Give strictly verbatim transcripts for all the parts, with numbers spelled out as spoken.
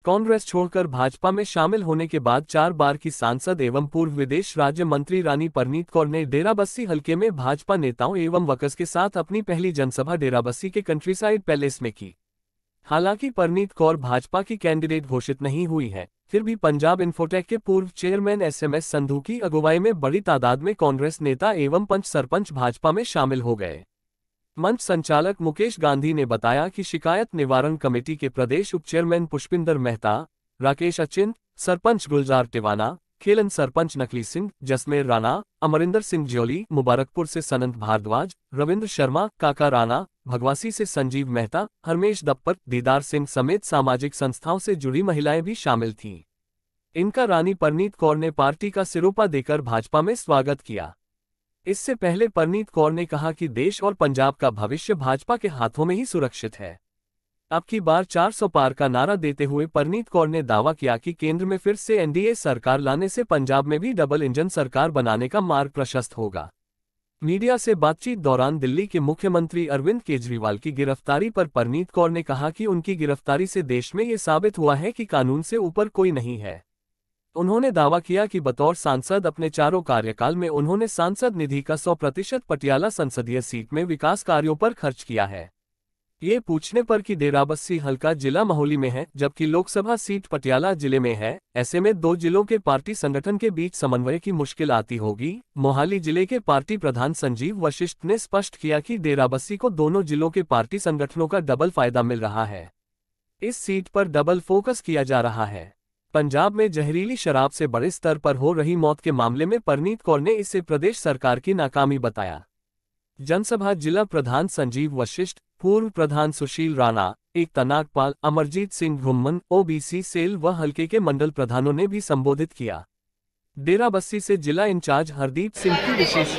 कांग्रेस छोड़कर भाजपा में शामिल होने के बाद चार बार की सांसद एवं पूर्व विदेश राज्य मंत्री रानी परनीत कौर ने डेराबस्सी हलके में भाजपा नेताओं एवं वर्कर्स के साथ अपनी पहली जनसभा डेराबस्सी के कंट्रीसाइड पैलेस में की। हालांकि परनीत कौर भाजपा की कैंडिडेट घोषित नहीं हुई है, फिर भी पंजाब इन्फोटेक के पूर्व chairman S M S Sandhu की अगुवाई में बड़ी तादाद में कांग्रेस नेता एवं पंच सरपंच भाजपा में शामिल हो गए। मंच संचालक मुकेश गांधी ने बताया कि शिकायत निवारण कमेटी के प्रदेश उप चेयरमैन पुष्पिंदर मेहता, राकेश अचिंत, सरपंच गुलजार टिवाना, खेलन सरपंच नकली सिंह, जसमेर राणा, अमरिंदर सिंह ज्योली, मुबारकपुर से सनंत भारद्वाज, रविंद्र शर्मा, काका राणा, भगवासी से संजीव मेहता, हरमेश दप्पर, दीदार सिंह समेत सामाजिक संस्थाओं से जुड़ी महिलाएं भी शामिल थीं। इनका रानी परनीत कौर ने पार्टी का सिरोपा देकर भाजपा में स्वागत किया। इससे पहले परनीत कौर ने कहा कि देश और पंजाब का भविष्य भाजपा के हाथों में ही सुरक्षित है। अब की बार चार सौ पार का नारा देते हुए परनीत कौर ने दावा किया कि केंद्र में फिर से एन डी ए सरकार लाने से पंजाब में भी डबल इंजन सरकार बनाने का मार्ग प्रशस्त होगा। मीडिया से बातचीत दौरान दिल्ली के मुख्यमंत्री अरविंद केजरीवाल की गिरफ्तारी पर परनीत कौर ने कहा कि उनकी गिरफ्तारी से देश में ये साबित हुआ है कि कानून से ऊपर कोई नहीं है। उन्होंने दावा किया कि बतौर सांसद अपने चारों कार्यकाल में उन्होंने सांसद निधि का सौ प्रतिशत पटियाला संसदीय सीट में विकास कार्यों पर खर्च किया है। ये पूछने पर कि डेराबस्सी हल्का जिला महौली में है जबकि लोकसभा सीट पटियाला जिले में है, ऐसे में दो जिलों के पार्टी संगठन के बीच समन्वय की मुश्किल आती होगी। मोहाली जिले के पार्टी प्रधान संजीव वशिष्ठ ने स्पष्ट किया कि डेराबस्सी को दोनों जिलों के पार्टी संगठनों का डबल फायदा मिल रहा है। इस सीट पर डबल फोकस किया जा रहा है। पंजाब में जहरीली शराब से बड़े स्तर पर हो रही मौत के मामले में परनीत कौर ने इसे प्रदेश सरकार की नाकामी बताया। जनसभा जिला प्रधान संजीव वशिष्ठ, पूर्व प्रधान सुशील राणा, एकता नागपाल, अमरजीत सिंह घुम्मन, ओबीसी सेल व हल्के के मंडल प्रधानों ने भी संबोधित किया। डेराबस्सी से जिला इंचार्ज हरदीप सिंह की विशेष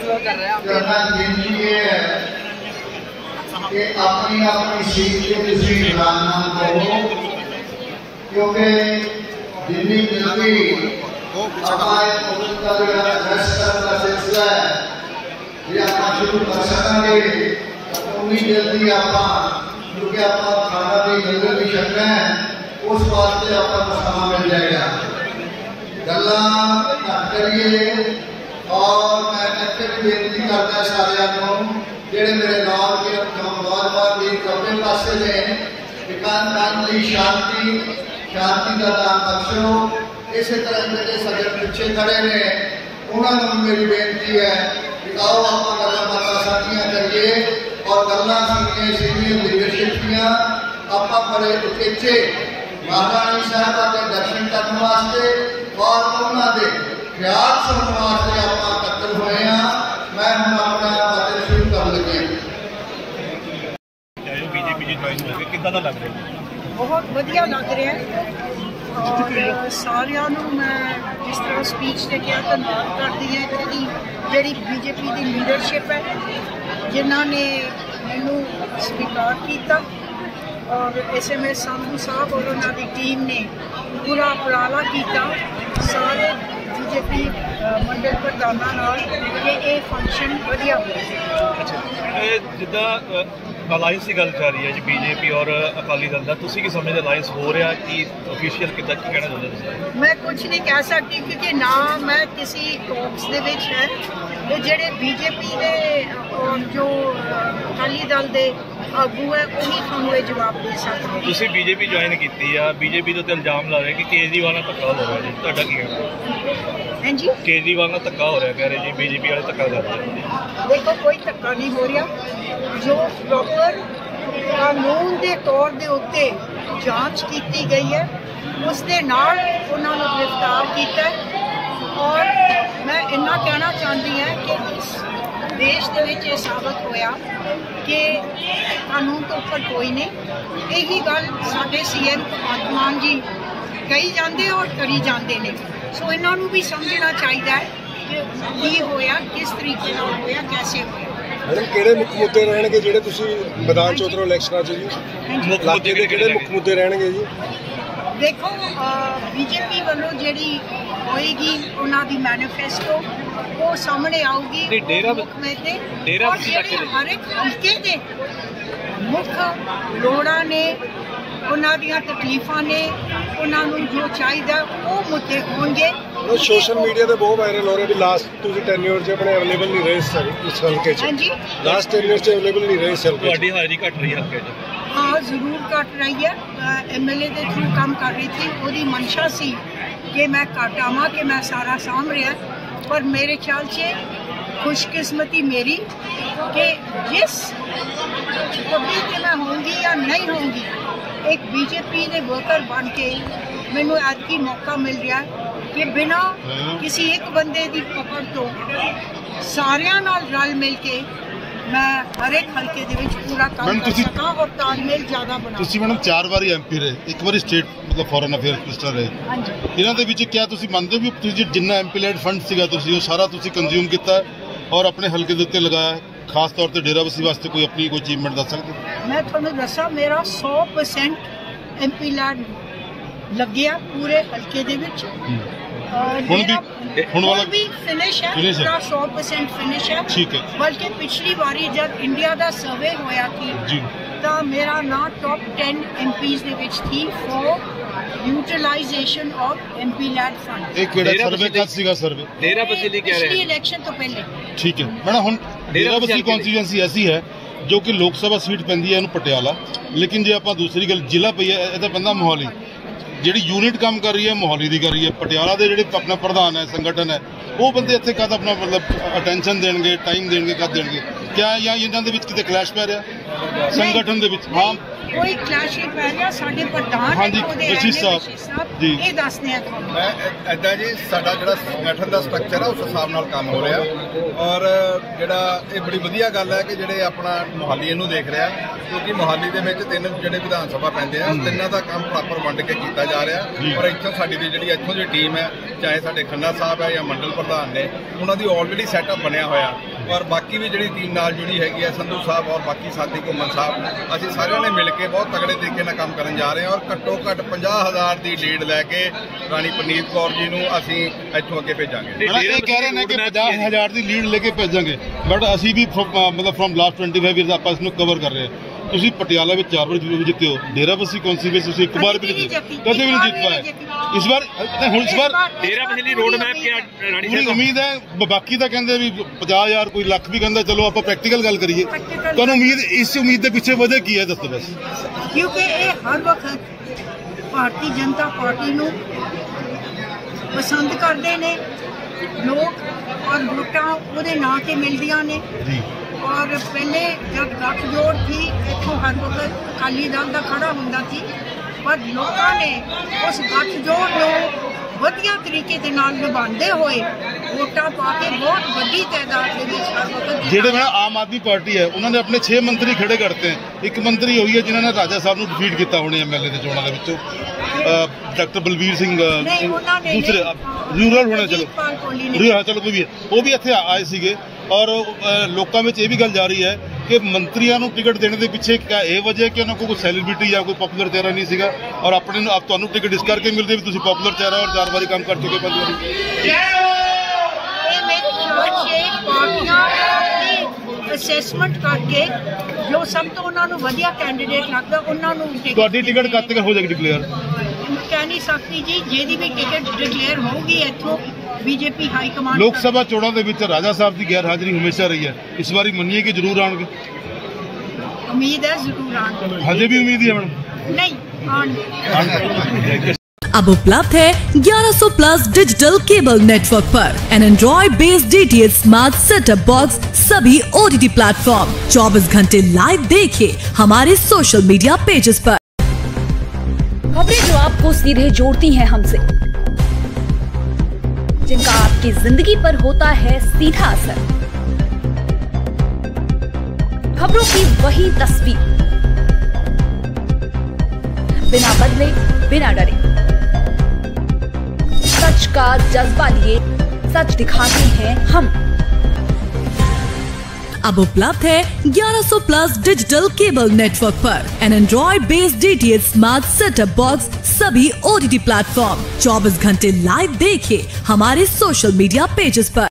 जितनी जल्दी हमारे का सिलसिला है ये आप शुरू कर सकेंगे उतनी जल्दी आप क्योंकि आप खाना भी लंगर भी सकते हैं, उस वास्ते आपका समय मिल जाएगा। गल्ला करिए और मैं इतने भी बेनती करता है सारे को जेडे मेरे नाल के बार बार भी कपड़े पासे ने एकांत शांति शांति का दान बख्शो। इसी तरह मेरे सगे पिछे खड़े ने उन्होंने मेरी बेनती है कि आओ आप गल्लां बातां साझियां करिए और गल्लां सुनिए सीनियर लीडरशिप दियां। आप बड़े उचेचे महारानी साहबा के दर्शन करने वास्ते और उन्होंने ख्याल सुनने वास्ते आप इकट्ठे हुए हैं। मैं हम अपना बातें शुरू कर लगे। बीजेपी ज्वाइन हो गए कितना लग रहा है? बहुत वधिया लग रहा है और सारिਆਂ ਨੂੰ मैं जिस तरह स्पीच से क्या धन्यवाद करती है कि जी बीजेपी की लीडरशिप है जिन्होंने मैनू स्वीकार किया और एस एम एस संधू साहब और उन्होंने टीम ने पूरा उपराला किया सारे बीजेपी मंडल प्रधानों कि ये फंक्शन वधिया हो। जिदा अलायंस की गल जा रही है जी बीजेपी और अकाली दल का, तुसी की समझ अलायंस हो रहा कि ऑफिशियल कितना की कहना चाहते हैं? मैं कुछ नहीं कह सकती क्योंकि ना मैं किसी टॉक्स दे विच है ते जेडे बीजेपी दे और जो अकाली दल दे आगू है वही तुहानूं ये जवाब दे सकते हैं। तुसी बीजेपी ज्वाइन की है, बीजेपी तो इल्जाम ला रहे कि केजरीवाल नाल धक्का हो रहा है जी, तुहाडा की कहना? हाँ जी, केजरीवाल नाल धक्का हो रहा, कह रहे जी बीजेपी वाले धक्का कर रहे हैं। देखो कोई धक्का नहीं हो रहा, जो प्रॉपर कानून के तौर के उत्ते जांच की गई है उसके नाल उन्होंने गिरफ्तार किया और मैं इन्ना कहना चाहती है कि इस देश के विच ये साबित होया कि कानून तो ऊपर कोई नहीं। यही गल साडे सी एम भगवंत मान जी कही जाते और करी जाते हैं, सो इन्हों भी समझना चाहिए कि की होया, किस तरीके होया, कैसे होया। मैडम किहड़े मुख मुद्दे रहणगे जिहड़े तुसीं मैदान च उतरो इलैक्शनां च जी? इलाके दे किहड़े मुख मुद्दे रहणगे जी? देखो बीजेपी वालों जी होएगी उन्होंने मैनीफेस्टो वो सामने आऊगी और हर एक हल्के के मुख लोड़ा ने ਉਹਨਾਂ ਦੀਆਂ ਤਕਲੀਫਾਂ ਨੇ, ਉਹਨਾਂ ਨੂੰ ਜੋ ਚਾਹੀਦਾ ਉਹ ਮੁੱਦੇ ਹੋਣਗੇ। ਉਹ ਸੋਸ਼ਲ ਮੀਡੀਆ ਤੇ ਬਹੁਤ ਵਾਇਰਲ ਹੋ ਰਿਹਾ ਵੀ ਲਾਸਟ ਤੁਸੀਂ ਟੈਨਿਓਰ 'ਚ ਆਪਣੇ ਅਵੇਲੇਬਲ ਨਹੀਂ ਰਹੇ ਸਰ ਇਸ ਹਲਕੇ 'ਚ। ਹਾਂਜੀ, ਲਾਸਟ ਟੈਨਿਓਰ 'ਚ ਅਵੇਲੇਬਲ ਨਹੀਂ ਰਹੇ ਸਰ। ਤੁਹਾਡੀ ਹਾਜ਼ਰੀ ਘਟ ਰਹੀ ਹੈ ਹਲਕੇ 'ਚ? ਹਾਂ ਜ਼ਰੂਰ ਘਟ ਰਹੀ ਹੈ। ਐਮਐਲਏ ਦੇ ਥਰੂ ਕੰਮ ਕਰ ਰਹੀ ਸੀ, ਉਹਦੀ ਮਨਸ਼ਾ ਸੀ ਕਿ ਮੈਂ ਘੱਟ ਆਵਾਂ, ਕਿ ਮੈਂ ਸਾਰਾ ਸਾਂਭ ਰਿਹਾ, ਪਰ ਮੇਰੇ ਖਿਆਲ 'ਚ खुशकिस्मती मेरी कि जिस पदवी ते मैं होंगी या नहीं होंगी, एक बीजेपी के वर्कर बन के मैनू आज की मौका मिल रहा है कि बिना किसी एक बंदे की पकड़ तो सारियां नाल रल मिल के मैं हर एक हल्के दे विच पूरा काम कर सकां और तालमेल ज़्यादा बना। ਤੁਸੀਂ ਮੈਡਮ ਚਾਰ ਵਾਰੀ ਐਮਪੀ ਰਹੇ, ਇੱਕ ਵਾਰੀ ਸਟੇਟ ਮਤਲਬ ਫੋਰਨ ਅਫੇਅਰਸ ਮਿਨਿਸਟਰ ਰਹੇ। ਹਾਂਜੀ, ਇਹਨਾਂ ਦੇ ਵਿੱਚ ਕਿਆ ਤੁਸੀਂ ਮੰਨਦੇ ਹੋ ਵੀ ਤੁਸੀਂ ਜਿੰਨਾ ਐਮਪੀ ਲੈਡ ਫੰਡ ਸੀਗਾ ਤੁਸੀਂ ਉਹ ਸਾਰਾ ਤੁਸੀਂ ਕੰਜ਼ਿਊਮ ਕੀਤਾ ਔਰ ਆਪਣੇ ਹਲਕੇ ਦੇ ਉੱਤੇ ਲਗਾਇਆ, ਖਾਸ ਤੌਰ ਤੇ ਡੇਰਾਬੱਸੀ ਵਾਸਤੇ ਕੋਈ ਆਪਣੀ ਕੋਈ ਅਚੀਵਮੈਂਟ ਦੱਸ ਸਕਦੇ ਹੋ? मैं ਤੁਹਾਨੂੰ ਦੱਸਾਂ ਮੇਰਾ सौ परसेंट एमपी लैड ਲੱਗਿਆ ਪੂਰੇ ਹਲਕੇ ਦੇ ਵਿੱਚ। ਹੁਣ ਵੀ ਹੁਣ ਵਾਲਾ भी फिनिश है, Finish है। पूरा सौ परसेंट फिनिश है। ठीक है। बल्कि पिछली बारी जब इंडिया का सर्वे होया थी जी तो मेरा ना टॉप टेन एमपीज ਦੇ ਵਿੱਚ थी for utilisation of MP LAD fund. ਇਹ ਕਿਹੜਾ ਸਰਵੇ ਕਦ ਸੀਗਾ ਸਰਵੇ? ਡੇਰਾਬੱਸੀ ਲਈ ਕਹਿ ਰਹੇ पिछली हैं इलेक्शन तो पहले। ਠੀਕ ਹੈ ਮੈਡਮ, ਹੁਣ ਡੇਰਾਬੱਸੀ ਕੌਂਸਟੀਟੂਐਂਸੀ ਐਸੀ ਹੈ ਜੋ ਕਿ ਲੋਕ ਸਭਾ ਸੀਟ ਪੈਂਦੀ ਹੈ ਇਹਨੂੰ ਪਟਿਆਲਾ, ਲੇਕਿਨ ਜੇ ਆਪਾਂ ਦੂਸਰੀ ਗੱਲ ਜ਼ਿਲ੍ਹਾ ਪਈ ਹੈ ਇਹ ਤਾਂ ਪੈਂਦਾ ਮੋਹਾਲੀ। ਜਿਹੜੀ ਯੂਨਿਟ ਕੰਮ ਕਰ ਰਹੀ ਹੈ ਮੋਹਾਲੀ ਦੀ ਕਰ ਰਹੀ ਹੈ। ਪਟਿਆਲਾ ਦੇ ਜਿਹੜੇ ਆਪਣਾ ਪ੍ਰਧਾਨ ਹੈ ਸੰਗਠਨ ਹੈ ਉਹ ਬੰਦੇ ਇੱਥੇ ਕਦ ਆਪਣਾ ਮਤਲਬ ਅਟੈਂਸ਼ਨ ਦੇਣਗੇ, ਟਾਈਮ ਦੇਣਗੇ, ਕਦ ਦੇਣਗੇ? ਕਿਆ ਜਾਂ ਇਹਨਾਂ ਦੇ ਵਿੱਚ ਕਿਤੇ ਕਲੈਸ਼ ਪੈ ਰਿਹਾ ਸੰਗਠਨ ਦੇ ਵਿੱਚ? ਹਾਂ ਕੋਈ ਕਲੈਸ਼ ਨਹੀਂ ਪੈ ਰਿਹਾ। ਸਾਡੇ ਪ੍ਰਧਾਨ ਹਾਂਜੀ, ਜਸਟਿਸ ਸਾਹਿਬ ਜੀ ਇਹ ਦੱਸਦੇ ਆ ਤੁਹਾਨੂੰ। ਮੈਂ ਇੱਦਾਂ ਜੀ ਸਾਡਾ ਜਿਹੜਾ ਸੰਗਠਨ ਦਾ ਸਟਰਕਚਰ ਹੈ ਉਸ ਹਿਸਾਬ ਨਾਲ ਕੰਮ ਹੋ ਰਿਹਾ ਔਰ ਜਿਹੜਾ ਇਹ ਬੜੀ ਵਧੀਆ ਗੱਲ ਹੈ ਕਿ ਜਿਹੜੇ ਆਪਣਾ ਮੋਹਾਲੀ ਇਹਨੂੰ ਦੇਖ ਰਿਹਾ, ਕਿਉਂਕਿ ਮੋਹਾਲੀ ਦੇ ਵਿੱਚ ਤਿੰਨ ਜਿਹੜੇ ਵਿਧਾਨ ਸਭਾ ਪੈਂਦੇ ਆ ਤਿੰਨਾਂ ਦਾ ਕੰਮ ਪ੍ਰੋਪਰ ਵੰਡ ਕੇ ਕੀਤਾ ਜਾ ਰਿਹਾ ਔਰ ਇੱਥੋਂ ਸਾਡੀ ਦੀ ਜਿਹੜੀ ਇੱਥੋਂ ਦੀ ਟੀਮ ਹੈ, ਚਾਹੇ ਸਾਡੇ ਖੰਨਾ ਸਾਹਿਬ ਹੈ ਜਾਂ ਮੰਡਲ ਪ੍ਰਧਾਨ ਨੇ, ਉਹਨਾਂ ਦੀ ਆਲਰੇਡੀ ਸੈਟਅਪ ਬਣਿਆ ਹੋਇਆ ਔਰ ਬਾਕੀ ਵੀ ਜਿਹੜੀ ਟੀਮ ਨਾਲ ਜੁੜੀ ਹੈਗੀ ਹੈ ਸੰਧੂ ਸਾਹਿਬ ਔਰ ਬਾਕੀ ਸਾਥੀ ਘੁੰਮਣ ਸਾਹਿਬ, ਅਸੀਂ ਸਾਰਿਆਂ ਨੇ ਮਿਲ ਕੇ ਬਹੁਤ ਤਗੜੇ ਤਰੀਕੇ ਨਾਲ ਕੰਮ ਕਰਨ ਜਾ ਰਹੇ ਹਾਂ ਔਰ ਘੱਟੋ ਘੱਟ ਪੰਜਾਹ ਹਜ਼ਾਰ ਦੀ ਲੀਡ ਲੈ ਕੇ ਰਾਣੀ ਪਰਨੀਤ ਕੌਰ ਜੀ ਨੂੰ ਅਸੀਂ ਇੱਥੋਂ ਅੱਗੇ ਭੇਜਾਂਗੇ। ਇਹ ਕਹਿ ਰਹੇ ਨੇ ਕਿ ਪੰਜਾਹ ਹਜ਼ਾਰ ਦੀ ਲੀਡ ਲੈ ਕੇ ਭੇਜਾਂਗੇ, ਬਟ ਅਸੀਂ ਵੀ ਮਤਲਬ ਫਰੋਮ ਲਾਸਟ ਪੱਚੀ ਇਅਰਸ ਆਪਾਂ ਇਸ ਨੂੰ ਕਵਰ ਕਰ ਰਹੇ ਹਾਂ। ਤੁਸੀਂ ਪਟਿਆਲਾ ਵਿੱਚ ਚਾਰ ਵਾਰ ਜਿੱਤੇ ਹੋ, ਡੇਰਾਬੱਸੀ ਕੌਂਸਲ ਵਿੱਚ ਤੁਸੀਂ ਇੱਕ ਵਾਰ ਵੀ ਨਹੀਂ ਜਿੱਤੇ, ਕਦੇ ਵੀ ਨਹੀਂ ਜਿੱਤ ਪਾਏ। ਇਸ ਵਾਰ ਹੁਣ ਇਸ ਵਾਰ ਡੇਰਾਬੱਸੀ ਲਈ ਰੋਡ ਮੈਪ ਕਿਆ ਰਾਣੀ ਪੂਰੀ ਉਮੀਦ ਹੈ। ਬਾਕੀ ਤਾਂ ਕਹਿੰਦੇ ਵੀ ਪੰਜਾਹ ਹਜ਼ਾਰ, ਕੋਈ ਲੱਖ ਵੀ ਕਹਿੰਦਾ। ਚਲੋ ਆਪਾਂ ਪ੍ਰੈਕਟੀਕਲ ਗੱਲ ਕਰੀਏ, ਤੁਹਾਨੂੰ ਉਮੀਦ ਇਸ ਉਮੀਦ ਦੇ ਪਿੱਛੇ ਵਜ੍ਹਾ ਕੀ ਹੈ ਦੱਸੋ ਬਸ? ਕਿਉਂਕਿ ਇਹ ਹਰ ਵਕਤ ਭਾਰਤੀ ਜਨਤਾ ਪਾਰਟੀ ਨੂੰ ਪਸੰਦ ਕਰਦੇ ਨੇ ਲੋਕ ਔਰ ਵੋਟਾਂ ਉਹਦੇ ਨਾਂ ਤੇ ਮਿਲਦੀਆਂ ਨੇ ਜੀ। और पहले जब गठजोड़ थी इतों हर वक्त अकाली दल का खड़ा होंदा थी, पर लोगों ने उस गठजोड़ को वधिया तरीके दे नाल निभांदे होए वोटां पा के बहुत बड़ी तादाद दे विच हर वक्त ਜਿਹੜੇ ਮੈਂ ਆਮ ਆਦਮੀ ਪਾਰਟੀ ਹੈ ਉਹਨਾਂ ਨੇ ਆਪਣੇ ਛੇ ਮੰਤਰੀ ਖੜੇ ਕਰਤੇ ਹੈ। ਇੱਕ ਮੰਤਰੀ ਹੋਈ ਹੈ ਜਿਨ੍ਹਾਂ ਨੇ ਰਾਜਾ ਸਾਹਿਬ ਨੂੰ ਡਿਫੀਟ ਕੀਤਾ ਹੋਣੇ ਐਮਐਲਏ ਦੇ ਚੋਣਾਂ ਦੇ ਵਿੱਚੋਂ, ਡਾਕਟਰ ਬਲਵੀਰ ਸਿੰਘ ਦੂਸਰੇ ਰੂਰਲ ਹੋਣੇ। ਚਲੋ ਹਾਂ ਚਲੋ ਕੋਈ ਵੀ ਉਹ ਵੀ ਇੱਥੇ ਆਏ ਸੀਗੇ ਔਰ ਲੋਕਾਂ ਵਿੱਚ ਇਹ ਵੀ ਗੱਲ ਜਾ ਰਹੀ ਹੈ ਕਿ ਮੰਤਰੀਆਂ ਨੂੰ ਟਿਕਟ ਦੇਣ ਦੇ ਪਿੱਛੇ ਇਹ ਵਜ੍ਹਾ ਕਿ ਉਹਨਾਂ ਕੋਲ ਕੋਈ ਸੈਲੀਬ੍ਰਿਟੀ ਜਾਂ ਕੋਈ ਪਪੂਲਰ ਚਿਹਰਾ ਨਹੀਂ ਸੀਗਾ ਔਰ ਆਪਣੇ ਨੂੰ ਤੁਹਾਨੂੰ ਟਿਕਟ ਇਸ ਕਰਕੇ ਮਿਲਦੀ ਵੀ ਤੁਸੀਂ ਪਪੂਲਰ ਚਿਹਰਾ ਔਰ ਚਾਰ ਵਾਰੀ ਕੰਮ ਕਰ ਚੁੱਕੇ ਪੰਜ ਵਾਰੀ। ਅਸੈਸਮੈਂਟ ਕਰਕੇ ਜੋ ਸਭ ਤੋਂ ਉਹਨਾਂ ਨੂੰ ਵਧੀਆ ਕੈਂਡੀਡੇਟ ਲੱਗਦਾ ਉਹਨਾਂ ਨੂੰ ਤੁਹਾਡੀ ਟਿਕਟ ਕਦ ਤੱਕ ਹੋ ਜਾਏਗੀ ਡਿਕਲੇਅਰ? ਕਹਿ ਨਹੀਂ ਸਕਦੀ ਜੀ, ਜਿਹਦੀ ਵੀ ਟਿਕਟ ਡਿਕਲੇਅਰ ਹੋਊਗੀ ਇੱਥੋਂ बीजेपी हाई कमांड। लोक सभा चोणों के विच राजा साहब की गैर हाजिरी हमेशा रही है, इस बार मनिए कि जरूर आएंगे? उम्मीद है जरूर आएंगे। हजे भी उम्मीद है मैडम? नहीं आएंगे। अब उपलब्ध है ग्यारह सौ प्लस डिजिटल केबल नेटवर्क पर an Android based DTH smart setup box सभी ओटीटी प्लेटफॉर्म। चौबीस घंटे लाइव देखिए हमारे सोशल मीडिया पेजेस पर। खबरें जो आपको सीधे जोड़ती हैं हमसे, जिनका आपकी जिंदगी पर होता है सीधा असर, खबरों की वही तस्वीर, बिना बदले बिना डरे, सच का जज्बा लिए सच दिखाते हैं हम। अब उपलब्ध है ग्यारह सौ प्लस डिजिटल केबल नेटवर्क पर an Android based DTH smart setup box सभी ओटीटी प्लेटफॉर्म। चौबीस घंटे लाइव देखिए हमारे सोशल मीडिया पेजेस पर।